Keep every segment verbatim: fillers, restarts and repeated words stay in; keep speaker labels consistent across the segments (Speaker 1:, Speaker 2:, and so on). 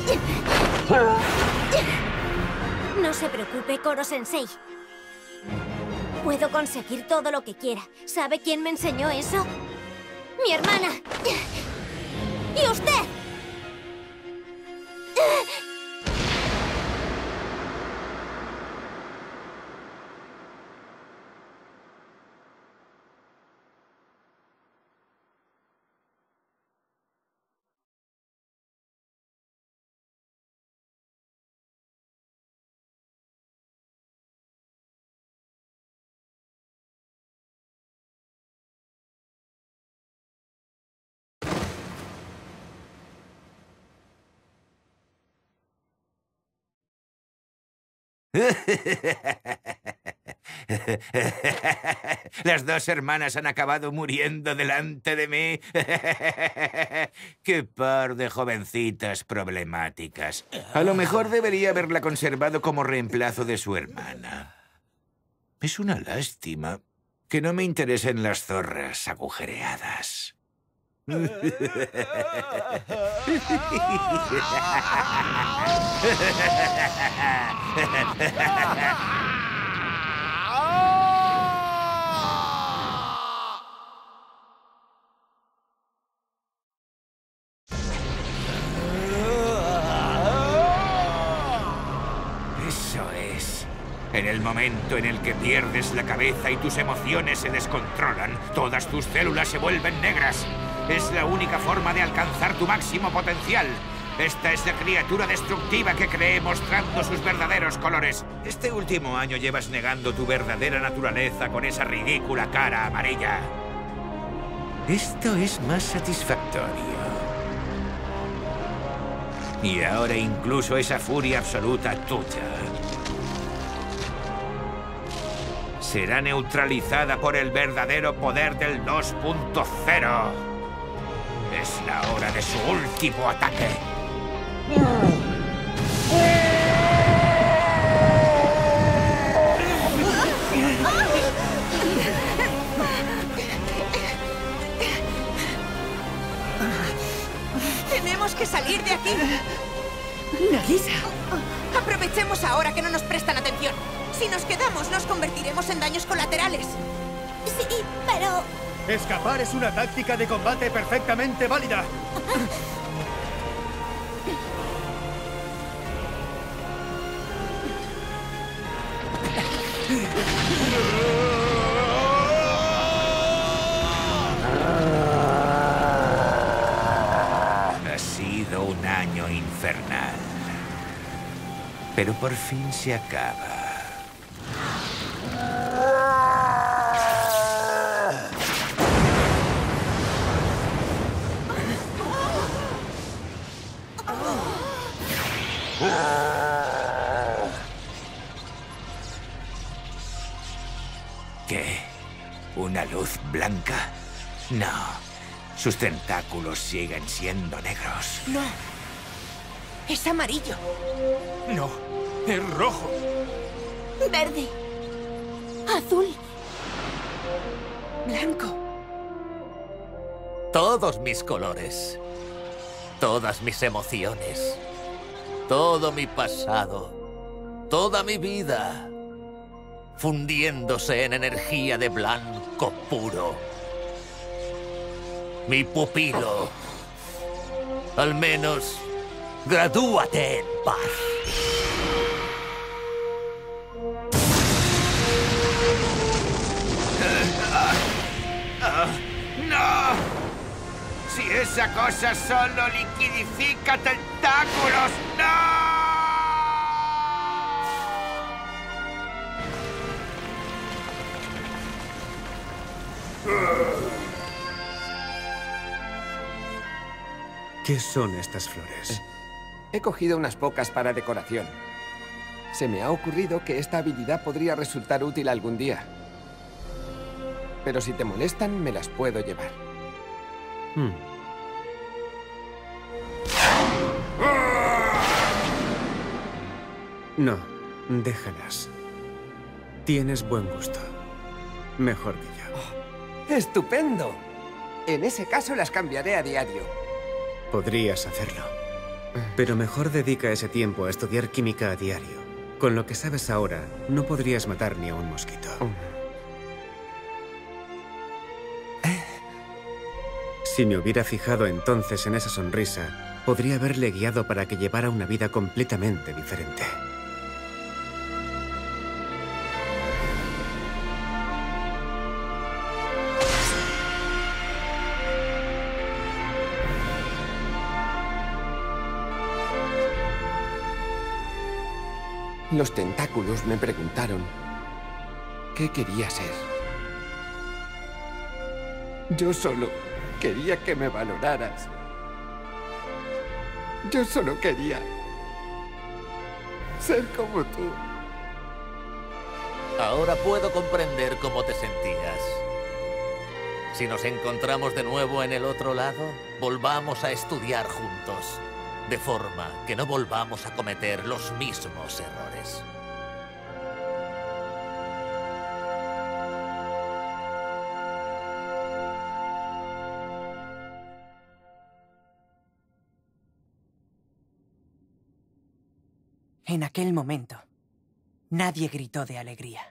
Speaker 1: No se preocupe, Koro-sensei. Puedo conseguir todo lo que quiera. ¿Sabe quién me enseñó eso? ¡Mi hermana! ¡Y usted!
Speaker 2: Las dos hermanas han acabado muriendo delante de mí. Qué par de jovencitas problemáticas. A lo mejor debería haberla conservado como reemplazo de su hermana. Es una lástima que no me interesen las zorras agujereadas. Eso es. En el momento en el que pierdes la cabeza y tus emociones se descontrolan, todas tus células se vuelven negras. Es la única forma de alcanzar tu máximo potencial. Esta es la criatura destructiva que creé mostrando sus verdaderos colores. Este último año llevas negando tu verdadera naturaleza con esa ridícula cara amarilla. Esto es más satisfactorio. Y ahora incluso esa furia absoluta tuya será neutralizada por el verdadero poder del dos punto cero. Es la hora de su último ataque.
Speaker 3: ¡Tenemos que salir de aquí!
Speaker 4: ¡Nagisa!
Speaker 3: Aprovechemos ahora que no nos prestan atención. Si nos quedamos, nos convertiremos en daños colaterales.
Speaker 1: Sí, pero...
Speaker 5: Escapar es una táctica de combate perfectamente válida.
Speaker 2: Ha sido un año infernal. Pero por fin se acaba. ¿Qué? ¿Una luz blanca? No. Sus tentáculos siguen siendo negros.
Speaker 3: No. Es amarillo.
Speaker 5: No, es rojo.
Speaker 1: Verde. Azul.
Speaker 3: Blanco.
Speaker 6: Todos mis colores. Todas mis emociones. Todo mi pasado. Toda mi vida. Fundiéndose en energía de blanco puro. Mi pupilo. Al menos, gradúate en paz.
Speaker 2: ¡No! Si esa cosa solo liquidifica tentáculos, ¡no!
Speaker 7: ¿Qué son estas flores?
Speaker 8: He cogido unas pocas para decoración. Se me ha ocurrido que esta habilidad podría resultar útil algún día. Pero si te molestan, me las puedo llevar.
Speaker 7: Hmm. No, déjalas. Tienes buen gusto. Mejor que yo.
Speaker 8: Oh, ¡estupendo! En ese caso las cambiaré a diario.
Speaker 7: Podrías hacerlo. Pero mejor dedica ese tiempo a estudiar química a diario. Con lo que sabes ahora, no podrías matar ni a un mosquito. Si me hubiera fijado entonces en esa sonrisa, podría haberle guiado para que llevara una vida completamente diferente.
Speaker 8: Los tentáculos me preguntaron qué quería ser. Yo solo quería que me valoraras. Yo solo quería ser como tú.
Speaker 6: Ahora puedo comprender cómo te sentías. Si nos encontramos de nuevo en el otro lado, volvamos a estudiar juntos, de forma que no volvamos a cometer los mismos errores.
Speaker 4: En aquel momento, nadie gritó de alegría.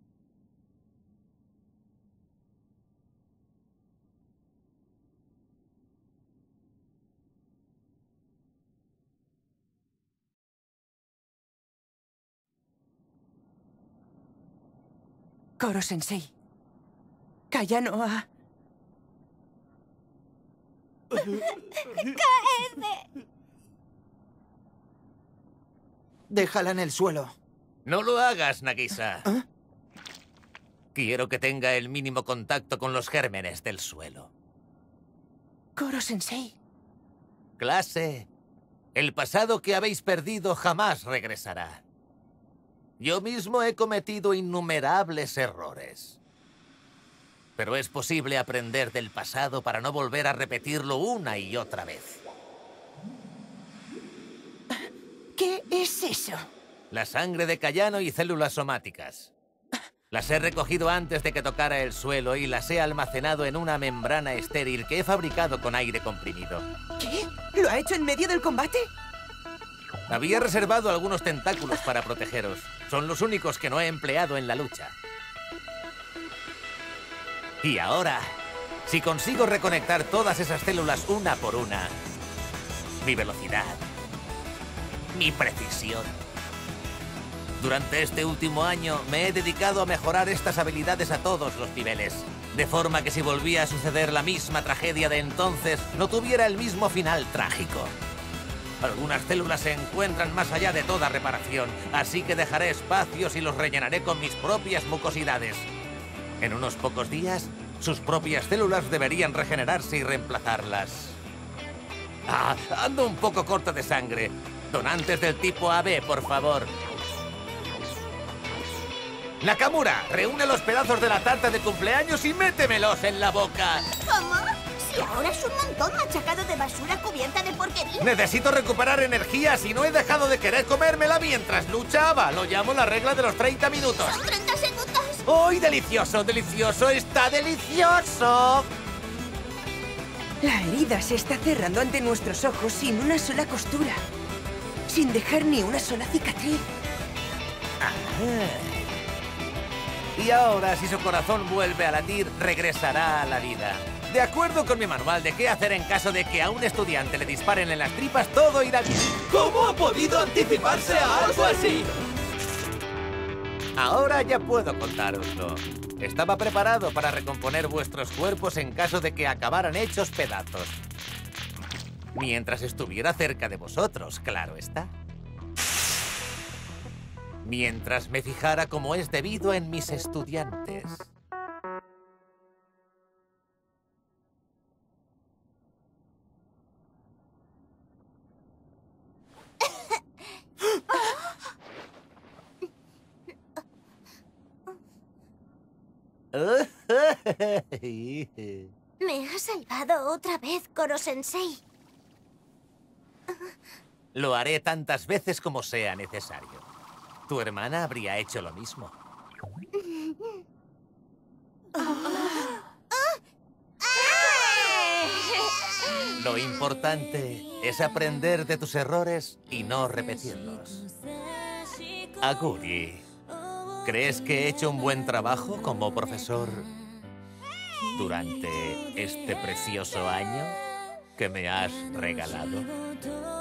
Speaker 4: Koro-sensei, Kayano ha...
Speaker 1: ¡Caede!
Speaker 9: Déjala en el suelo.
Speaker 6: No lo hagas, Nagisa. ¿Eh? Quiero que tenga el mínimo contacto con los gérmenes del suelo.
Speaker 4: Koro-sensei.
Speaker 6: Clase, el pasado que habéis perdido jamás regresará. Yo mismo he cometido innumerables errores. Pero es posible aprender del pasado para no volver a repetirlo una y otra vez.
Speaker 4: ¿Qué es eso?
Speaker 6: La sangre de Kayano y células somáticas. Las he recogido antes de que tocara el suelo y las he almacenado en una membrana estéril que he fabricado con aire comprimido.
Speaker 4: ¿Qué? ¿Lo ha hecho en medio del combate?
Speaker 6: Había reservado algunos tentáculos para protegeros. Son los únicos que no he empleado en la lucha. Y ahora, si consigo reconectar todas esas células una por una, mi velocidad, mi precisión. Durante este último año me he dedicado a mejorar estas habilidades a todos los niveles, de forma que si volvía a suceder la misma tragedia de entonces, no tuviera el mismo final trágico. Algunas células se encuentran más allá de toda reparación, así que dejaré espacios y los rellenaré con mis propias mucosidades. En unos pocos días, sus propias células deberían regenerarse y reemplazarlas. Ah, ando un poco corto de sangre. Donantes del tipo A B, por favor. Nakamura, reúne los pedazos de la tarta de cumpleaños y métemelos en la boca.
Speaker 1: ¿Cómo? Si ahora es un montón machacado de basura cubierta de porquería.
Speaker 6: Necesito recuperar energía si no he dejado de querer comérmela mientras luchaba. Lo llamo la regla de los treinta minutos.
Speaker 1: Son treinta segundos.
Speaker 6: ¡Uy, delicioso, delicioso! ¡Está delicioso!
Speaker 4: La herida se está cerrando ante nuestros ojos sin una sola costura. Sin dejar ni una sola cicatriz.
Speaker 6: Ah. Y ahora, si su corazón vuelve a latir, regresará a la vida. De acuerdo con mi manual de qué hacer en caso de que a un estudiante le disparen en las tripas, todo irá bien.
Speaker 9: ¿Cómo ha podido anticiparse a algo así?
Speaker 6: Ahora ya puedo contároslo. Estaba preparado para recomponer vuestros cuerpos en caso de que acabaran hechos pedazos. Mientras estuviera cerca de vosotros, claro está. Mientras me fijara como es debido en mis estudiantes.
Speaker 1: Me has salvado otra vez, Koro-sensei.
Speaker 6: Lo haré tantas veces como sea necesario. Tu hermana habría hecho lo mismo. Lo importante es aprender de tus errores y no repetirlos. Aguri, ¿crees que he hecho un buen trabajo como profesor durante este precioso año que me has regalado?